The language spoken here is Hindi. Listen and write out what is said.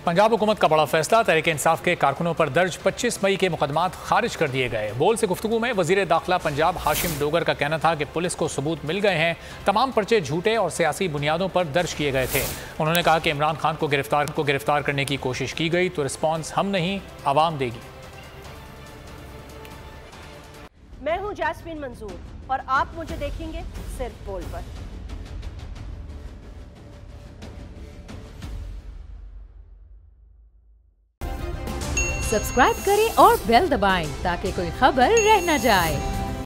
पंजाब हुकूमत का बड़ा फैसला, तहरीक इंसाफ के कारकुनों पर दर्ज 25 मई के मुकदमात खारिज कर दिए गए। बोल से गुफ्तगू में वजीर दाखिला पंजाब हाशिम डोगर का कहना था कि पुलिस को सबूत मिल गए हैं, तमाम पर्चे झूठे और सियासी बुनियादों पर दर्ज किए गए थे। उन्होंने कहा कि इमरान खान को गिरफ्तार करने की कोशिश की गई तो रिस्पॉन्स हम नहीं आवाम देगी। मैं हूं जैस्मीन मंजूर और आप मुझे देखेंगे सिर्फ बोल पर। सब्सक्राइब करें और बेल दबाएं ताकि कोई खबर रह न जाए।